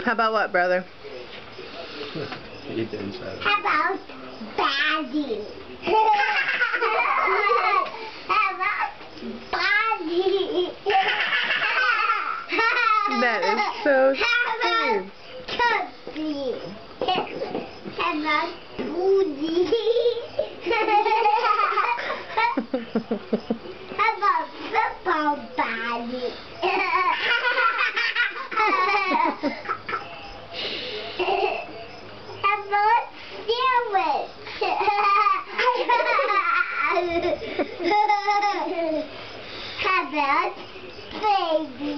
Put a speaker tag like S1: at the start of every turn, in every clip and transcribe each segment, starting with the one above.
S1: How about what, brother?
S2: How about Daddy? How about Daddy?
S1: That is so
S2: sweet. How about Booty? How about football body? How about sandwich? How about baby?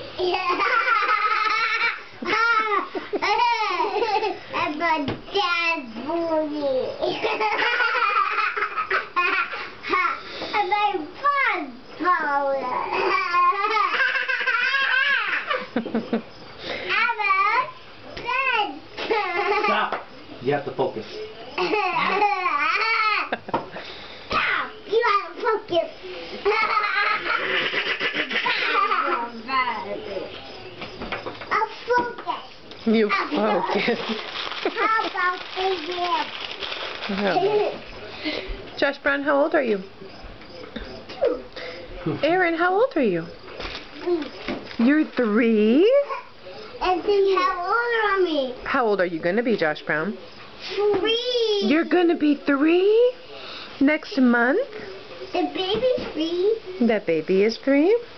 S2: How about dad's booty? How about football? How about bed?
S3: Stop! You have to focus.
S2: Stop! You have to focus. I'll focus.
S1: You focus.
S2: How about the
S1: Josh Brown, how old are you? Aaron, how old are you? You're 3?
S2: And then how old are me?
S1: How old are you going to be, Josh Brown?
S2: 3.
S1: You're going to be 3 next month?
S2: The baby's 3.
S1: That baby is 3?